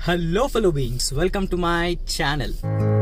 Hello fellow beings, welcome to my channel.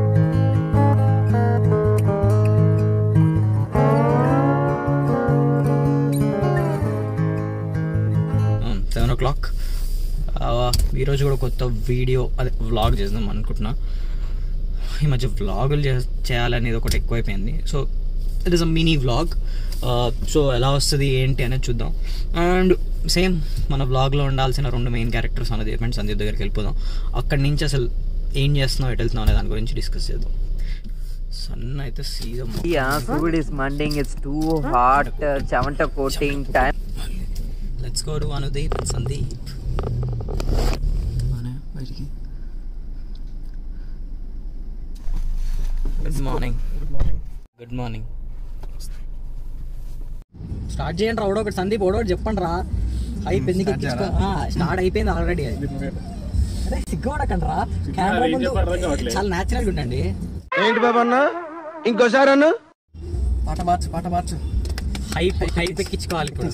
7 o'clock. ఈరోజు కూడా కొత్త వీడియో అదే వ్లాగ్ చేద్దాం అనుకుంటున్నా. ఈ మధ్య వ్లాగులు చేయాలనేది ఒకటి ఎక్కువైపోయింది. So it is a mini vlog. So ఎలా వస్తుంది ఏంటి అనేది చూద్దాం. అండ్ సేమ్ మన వ్లాగ్లో ఉండాల్సిన 2 మెయిన్ క్యారెక్టర్స్ అనేది చెప్పండి. సందీప్ దగ్గరికి వెళ్ళిపోదాం. అక్కడి నుంచి అసలు ఏం చేస్తున్నావు, ఎటు వెళ్తున్నావు అనే దాని గురించి డిస్కస్ చేద్దాం. సన్ అయితే సీదా food is mending. It's too hot. Chavanta coating time. Let's go to Anudeep and Sandeep. Good morning. Good morning. Start చేయండి రా. ఒకటి సందీప్ ఒకటి చెప్పండి రా. అయిపోయింది, స్టార్ట్ అయిపోయింది ఆల్రెడీ. అదే సిగ్గుపడకండి రా. కెమెరా ముందు చాలా న్యాచురల్ గా ఉండండి. ఏంటి బాబా అన్న, ఇంకోసారి అన్న పాట మార్చు. హైప్ ఎక్కించుకోవాలి ఇప్పుడు.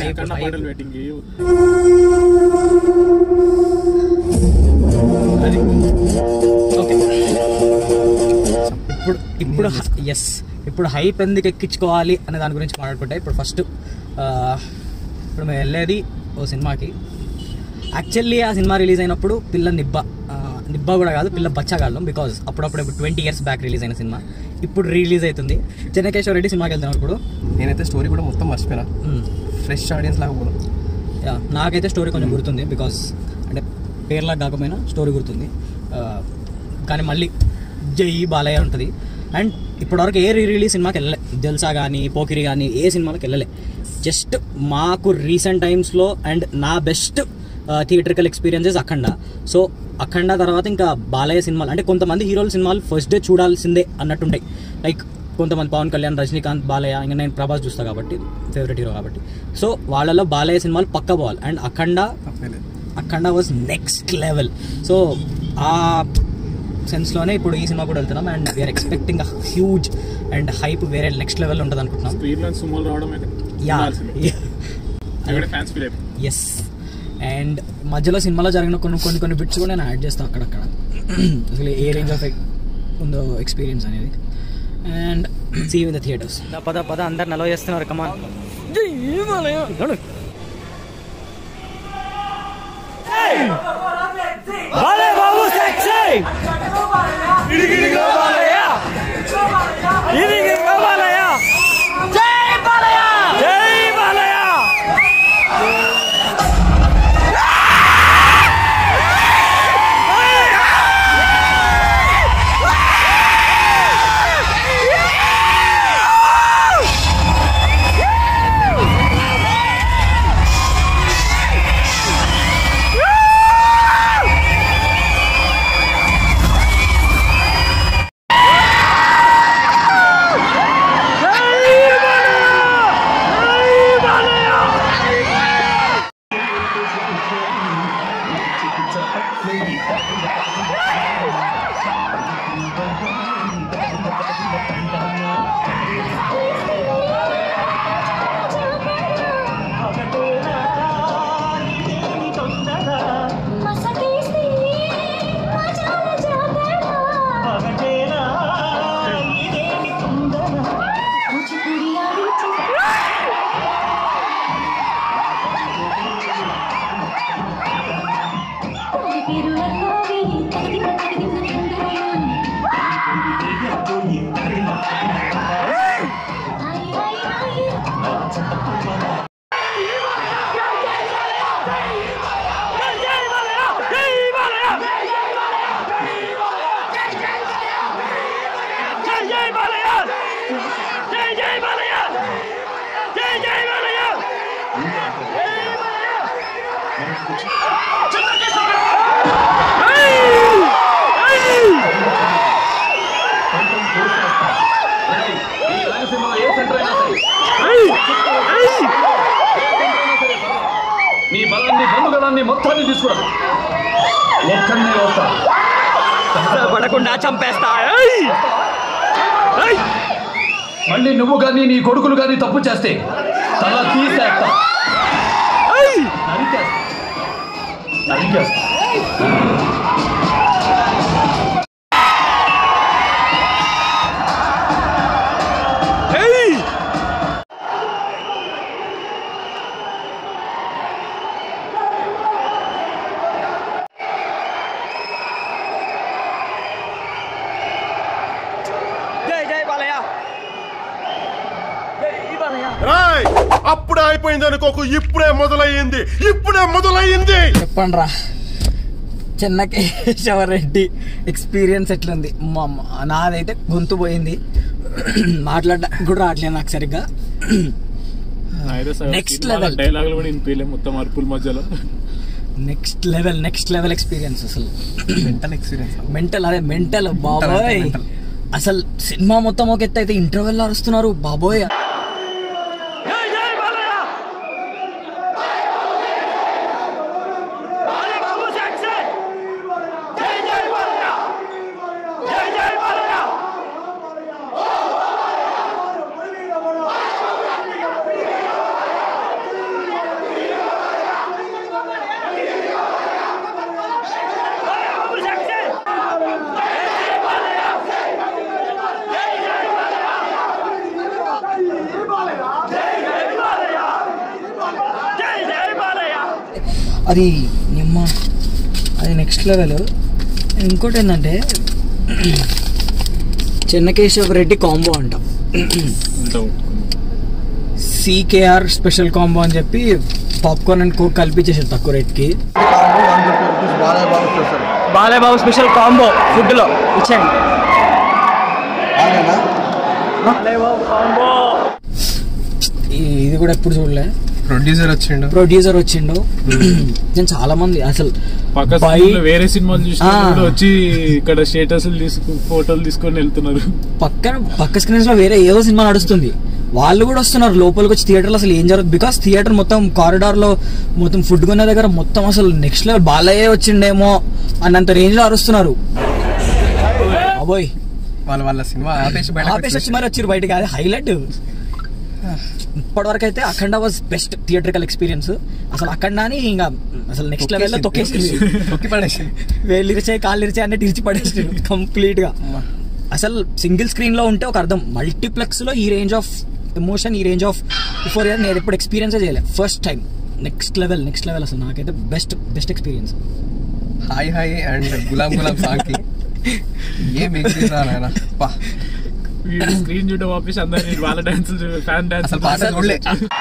ఇప్పుడు ఎస్, ఇప్పుడు హైప్ ఎందుకు ఎక్కించుకోవాలి అనే దాని గురించి మాట్లాడుకుంటే, ఇప్పుడు ఫస్ట్ ఇప్పుడు మేము వెళ్ళేది ఓ సినిమాకి. యాక్చువల్లీ ఆ సినిమా రిలీజ్ అయినప్పుడు పిల్ల నిబ్బా కూడా కాదు, పిల్ల బచ్చగాళ్ళం. బికాజ్ అప్పుడప్పుడు 20 years బ్యాక్ రిలీజ్ అయిన సినిమా ఇప్పుడు రిలీజ్ అవుతుంది. చెన్నకేశ్వర రెడ్డి సినిమాకి వెళ్తున్నాం ఇప్పుడు. నేనైతే స్టోరీ కూడా మొత్తం మర్చిపోయినా, ఫ్రెష్ ఆడియన్స్ లాగా కూడా. నాకైతే స్టోరీ కొంచెం గుర్తుంది. బికాజ్ అంటే పేర్లాగా కాకపోయినా స్టోరీ గుర్తుంది. కానీ మళ్ళీ జై బాలయ్య ఉంటుంది. అండ్ ఇప్పటివరకు ఏ రిలీజ్ సినిమాకి వెళ్ళలే. జల్సా కానీ పోకిరి కానీ ఏ సినిమాకి వెళ్ళలే. జస్ట్ మాకు రీసెంట్ టైమ్స్లో అండ్ నా best theatrical experiences Akhanda. So Akhanda తర్వాత ఇంకా బాలయ్య సినిమాలు, అంటే కొంతమంది హీరోల సినిమాలు ఫస్ట్ డే చూడాల్సిందే అన్నట్టుంటాయి. లైక్ కొంతమంది పవన్ కళ్యాణ్, రజనీకాంత్, బాలయ్య. ఇంకా నేను ప్రభాస్ చూస్తా కాబట్టి, ఫేవరెట్ హీరో కాబట్టి. సో వాళ్ళలో బాలయ్య సినిమాలు పక్క పోవాలి. And Akhanda was next level. So ఆ సెన్స్లోనే ఇప్పుడు ఈ సినిమా కూడా వెళ్తున్నాం. And we're expecting a huge and hype వేరే నెక్స్ట్ లెవెల్ ఉంటుంది అనుకుంటున్నాం. ఎస్. అండ్ మధ్యలో సినిమాలో జరిగిన కొన్ని బిట్స్ కూడా నేను యాడ్ చేస్తాను అక్కడక్కడ. అసలు ఏ రేంజ్ ఆఫ్ ఉందో ఎక్స్పీరియన్స్ అనేది. And see in the theatres. పద అందరు నలో చేస్తున్నారు. కమాన్. నీ బలాన్ని బంధుగలాన్ని మొత్తాన్ని తీసుకురా. ఒక్కనే వస్తా, పడకుండా చంపేస్తా. మళ్ళీ నువ్వు కానీ నీ కొడుకులు కానీ తప్పు చేస్తే తల తీసేస్తా. నరికేస్తా. అప్పుడే అయిపోయింది అనుకోకు, ఇప్పుడే మొదలయ్యింది. చెప్పండి రా, చెన్నకేశవరెడ్డి ఎక్స్పీరియన్స్ ఎట్లుంది? నాదైతే గొంతు పోయింది, మాట్లాడడానికి కూడా రావట్లేదు నాకు సరిగ్గా. నెక్స్ట్ లెవెల్ డైలాగులు కూడా వినిపించలే, మొత్తం అరుపుల మధ్యలో. నెక్స్ట్ లెవెల్ ఎక్స్పీరియన్స్ అసలు. మెంటల్ బాబోయ్. అసలు సినిమా మొత్తం ఒక ఎత్తు అయితే ఇంటర్వెల్ అరుస్తున్నారు బాబోయ్. అది నెక్స్ట్ లెవెల్. ఇంకోటి ఏంటంటే చెన్నకేశవరెడ్డి కాంబో అంట, CKR స్పెషల్ కాంబో అని చెప్పి పాప్కార్న్ అండ్ కోక్ కలిపించేసారు తక్కువ రేట్కి. బాలయ్యబాబు స్పెషల్ కాంబో ఫుడ్లో ఇచ్చేయండి. ఇది కూడా ఎప్పుడు చూడలే. ప్రొడ్యూసర్ వచ్చిండు. నేను చాలా మంది అసలు వేరే సినిమాలు చూసి వచ్చి ఇక్కడ స్టేటస్ ఫోటోలు తీసుకొని వెళ్తున్నారు. పక్క స్క్రీన్స్ లో వేరే ఏదో సినిమా నడుస్తుంది, వాళ్ళు కూడా వస్తున్నారు లోపలికి వచ్చి థియేటర్లో. అసలు ఏం జరుగుతుంది? బికాస్ థియేటర్ మొత్తం కారిడార్ లో మొత్తం ఫుడ్ కొనే దగ్గర మొత్తం అసలు నెక్స్ట్ లెవెల్ బాలయ్య వచ్చిండేమో అన్నంత రేంజ్ లో అరుస్తున్నారు. అబోయ్ వాళ్ళ సినిమా ఆపేసి మరి వచ్చారు బయటకి. అది హైలైట్. ఇప్పటివరకు అయితే Akhanda was best theatrical experience. అసలు అఖండాని ఇంకా అసలు నెక్స్ట్ లెవెల్ లో తొక్కి పడేసి, వేళ్ళు ఇరిచాయి కాళ్ళు ఇరిచాయి అన్నట్టు ఇరిచి పడేసి కంప్లీట్ గా. అసలు సింగిల్ స్క్రీన్ లో ఉంటే ఒక అర్థం, మల్టీప్లెక్స్ లో ఈ రేంజ్ ఆఫ్ ఎమోషన్, ఈ రేంజ్ ఆఫ్ యూఫోరియా నేను ఎప్పుడు ఎక్స్పీరియన్స్ చేయలేదు. First time. నెక్స్ట్ లెవెల్ అసలు నాకైతే best experience. Hi and Gulaam song కి ఏం స్క్రీన్ చూడడం ఆఫీస్ అందరూ వాళ్ళ డాన్స్ ఫ్యాన్ డాన్స్ పాట చూడలే.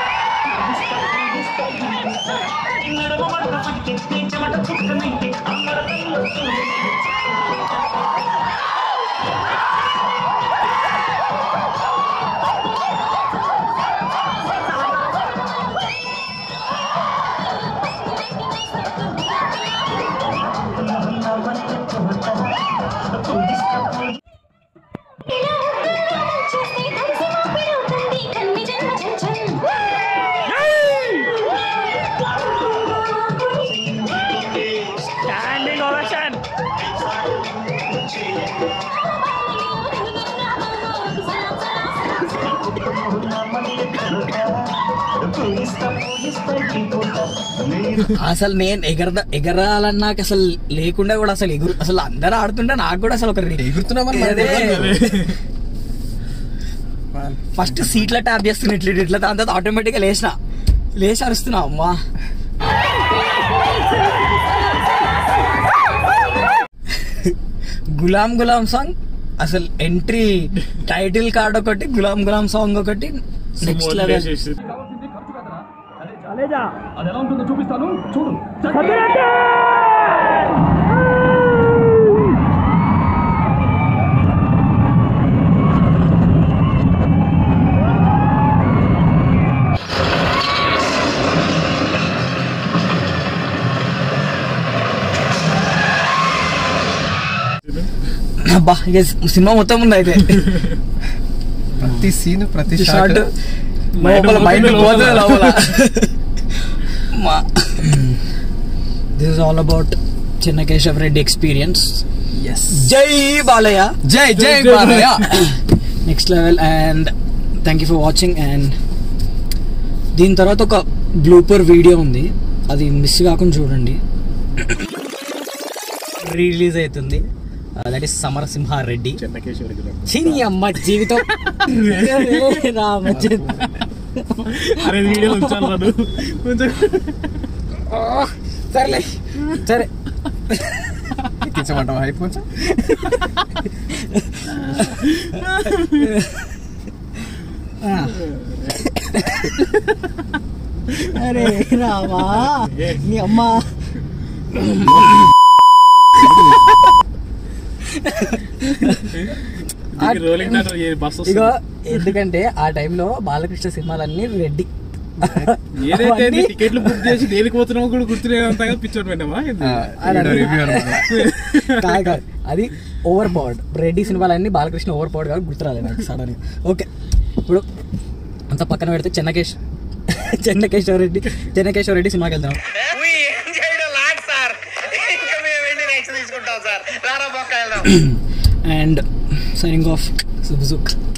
అసలు నేను ఎగరాలన్నా అసలు లేకుండా కూడా అసలు అసలు అందరూ ఆడుతుంటే నాకు కూడా అసలు ఒక ఎగురుతున్నామని ఫస్ట్ సీట్ల ట్యాప్ చేస్తున్నా ఇట్లా దాని తర్వాత ఆటోమేటిక్గా లేచి అరుస్తున్నా. అమ్మా గులాం సాంగ్ అసలు ఎంట్రీ టైటిల్ కార్డ్ ఒకటి, గులాం సాంగ్ ఒకటి, నెక్స్ట్ లెవెల్. అది ఎలా ఉంటుందో చూపిస్తాను చూడు. అబ్బా ఇక సినిమా మొత్తం ఉంది అయితే. ప్రతి సీన్ ప్రతి షాట్ లోపల మైండ్ పోతుంది లోపల. This is all about Chennakesava Reddy experience. జై Balayya. Next level. And thank you for watching. And దీని తర్వాత ఒక బ్లూపర్ వీడియో ఉంది, అది మిస్ కాకుండా చూడండి. రిలీజ్ అవుతుంది. That is Samarasimha Reddy. చిని అమ్మ జీవితం సరేలే సరే ఎక్కించమంటావా అయిపోవచ్చు. అరే రావా నీ అమ్మ. ఇగో ఎందుకంటే ఆ టైంలో బాలకృష్ణ సినిమాలన్నీ రెడ్డి. ఏదైతే టికెట్లు బుక్ చేసి దేనికి పోతున్నామో కూడా గుర్తులేదంతగా పిచ్చోడు పెట్టామా. కాదు అది ఓవర్ పవర్డ్. రెడ్డి సినిమాలన్నీ బాలకృష్ణ ఓవర్ పవర్డ్ కాబట్టి గుర్తురాలేదు నాకు సడన్. ఓకే ఇప్పుడు అంత పక్కన పెడితే చెన్నకేశ్వర రెడ్డి సినిమాకి వెళ్తాం. And signing off సుజుక్.